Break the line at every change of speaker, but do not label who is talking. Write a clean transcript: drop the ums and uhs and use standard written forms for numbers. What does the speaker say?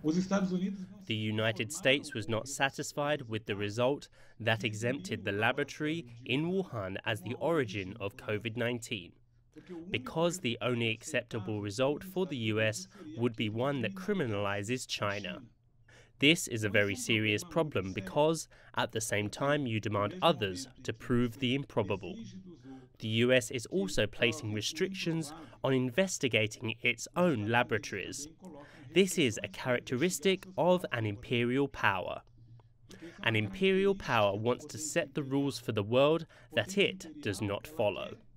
The United States was not satisfied with the result that exempted the laboratory in Wuhan as the origin of COVID-19, because the only acceptable result for the US would be one that criminalizes China. This is a very serious problem because, at the same time, you demand others to prove the improbable. The US is also placing restrictions on investigating its own laboratories. This is a characteristic of an imperial power. An imperial power wants to set the rules for the world that it does not follow.